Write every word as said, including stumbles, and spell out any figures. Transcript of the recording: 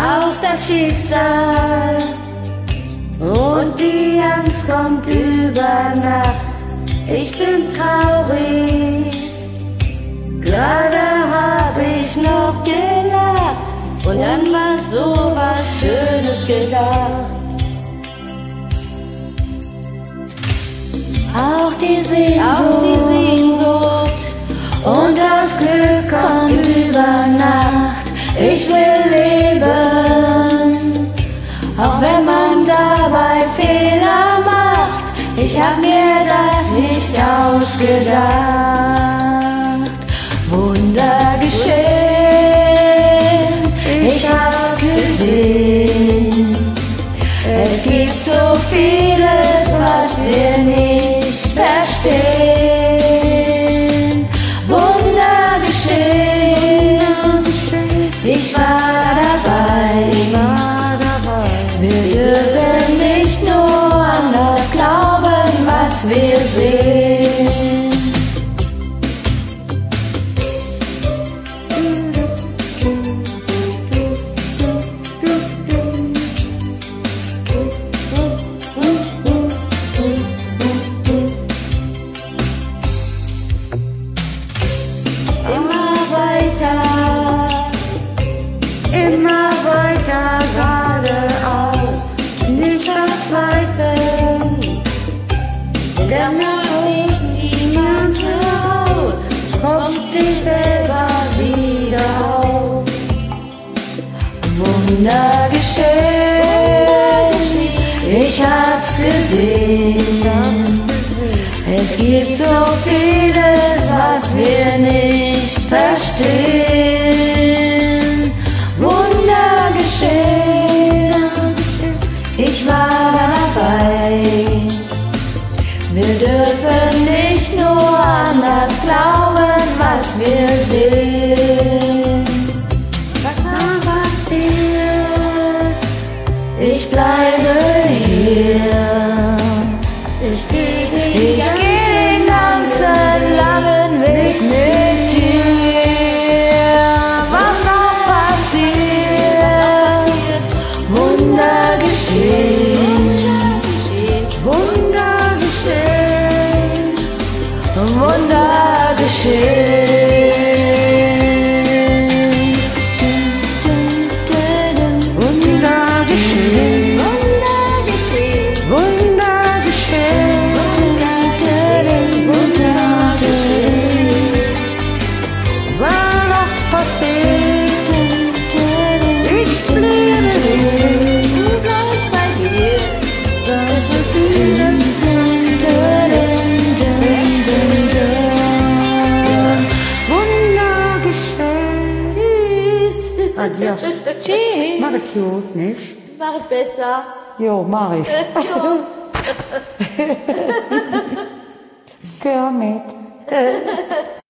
auch das Schicksal. Und die Angst kommt über Nacht. Ich bin traurig, gerade hab ich noch gelacht. Und dann war so was Schönes gedacht. Auch die Sehnsucht, auch die Sehnsucht und das Glück kommt über Nacht. Ich will leben, auch wenn man dabei Fehler macht. Ich hab mir das nicht ausgedacht. Wunder geschehen, ich hab's gesehen. Es gibt so vieles, was wir nicht verstehen. Wunder geschehen, ich war dabei. Wir dürfen nicht nur an das glauben, was wir sehen. Immer weiter, immer weiter geradeaus, nicht verzweifeln, denn macht sich niemand heraus, kommt sich selber wieder auf. Wunder geschehen, ich hab's gesehen. Es gibt so vieles, was wir nicht verstehen. Wunder geschehen, ich war dabei. Wir dürfen nicht nur an das glauben, was wir sehen. Was da passiert, ich bleibe hier. Ich gehe den, ich geh den ganzen langen Weg mit dir. Was auch passiert, Wunder geschehen, Wunder geschehen, Wunder geschehen. Wunder geschehen, Wunder geschehen, Wunder geschehen. War noch passiert, ich bleibe hier, du bleibst bei dir. Wunder geschehen. Tschüss. Adios. Tschüss. Mach es gut, nicht? Mach es besser. Jo, mach ich. Ja. Geh mit.